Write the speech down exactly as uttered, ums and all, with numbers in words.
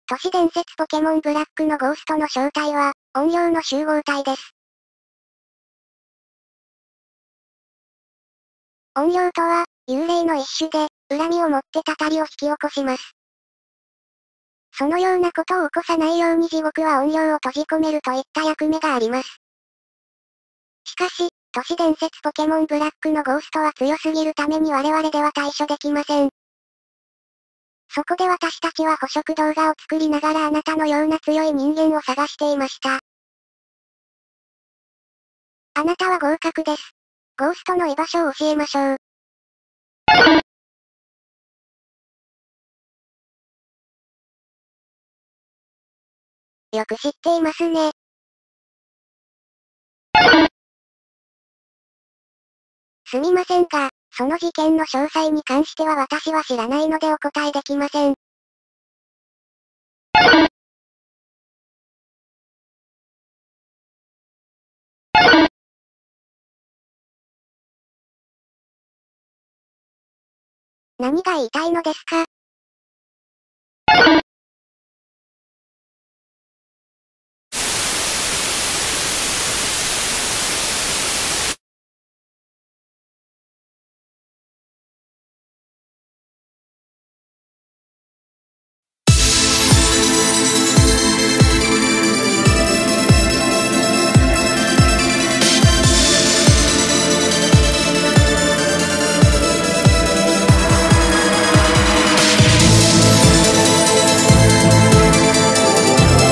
都市伝説ポケモンブラックのゴーストの正体は、怨霊の集合体です。怨霊とは、幽霊の一種で、恨みを持ってたたりを引き起こします。そのようなことを起こさないように地獄は怨霊を閉じ込めるといった役目があります。しかし、都市伝説ポケモンブラックのゴーストは強すぎるために我々では対処できません。そこで私たちは捕食動画を作りながらあなたのような強い人間を探していました。あなたは合格です。ゴーストの居場所を教えましょう。よく知っていますね。すみませんが、その事件の詳細に関しては私は知らないのでお答えできません。何が言いたいのですか？